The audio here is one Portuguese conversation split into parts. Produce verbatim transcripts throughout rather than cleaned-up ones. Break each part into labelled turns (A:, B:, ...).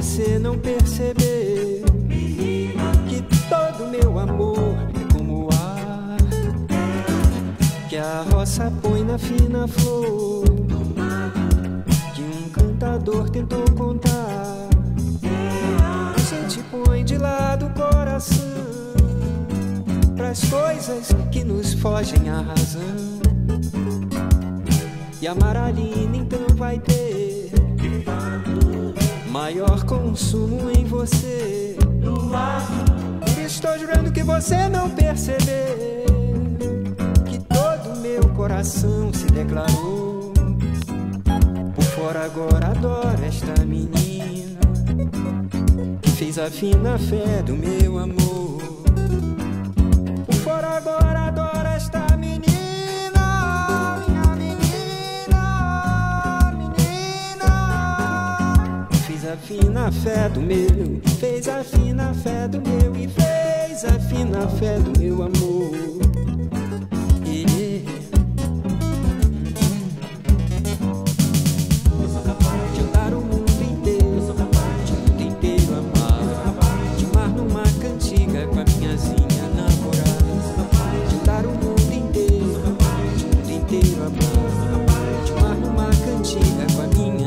A: você não perceber que todo meu amor é como o ar que a roça põe na fina flor, que um cantador tentou contar. A gente põe de lado o coração pras coisas que nos fogem à razão, e a Maralina então vai ter maior consumo em você. Estou jurando que você não percebeu que todo meu coração se declarou. Por fora agora adoro esta menina que fez a fina fé do meu amor. Por fora agora adoro esta menina, minha menina, menina. Fez a fina fé do meu, fez a fina fé do meu e fez a fina fé do meu amor. Yeah. Eu sou capaz de andar o mundo inteiro, eu sou capaz de o mundo inteiro amar, eu sou capaz de mar numa cantiga com a minhazinha namorada, eu sou capaz de andar o mundo inteiro, eu sou capaz de o mundo inteiro amar, eu sou capaz de mar numa cantiga com a minha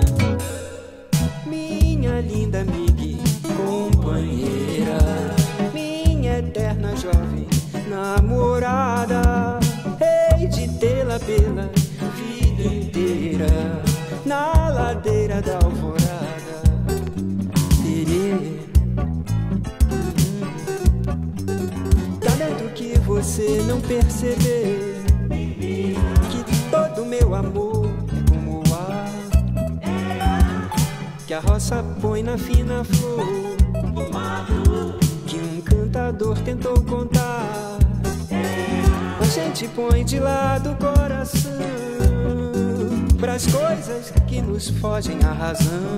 A: minha linda amiga e companheira, minha eterna jovem namorada. Hei de tê-la pela vida inteira na ladeira da alvorada. Terê. Talento que você não percebeu que todo meu amor é como o ar que a roça põe na fina flor, que um cantador tentou contar. A gente põe de lado o coração pras coisas que nos fogem à razão,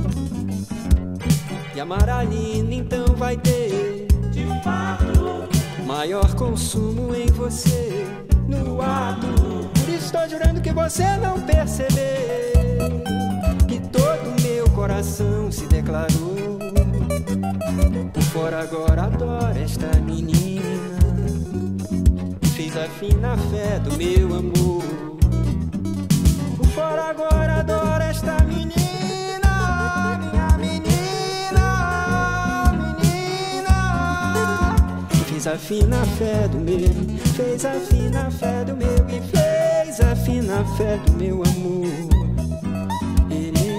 A: e a Maralina então vai ter de fato maior consumo em você no ato. Por isso estou jurando que você não percebeu que todo meu coração se declarou. Por fora agora adoro esta menina que fez a fina fé do meu amor. Por fora agora adoro esta menina, minha menina, menina, que fez a fina fé do meu, fez a fina fé do meu e fez a fina fé do meu amor. Ele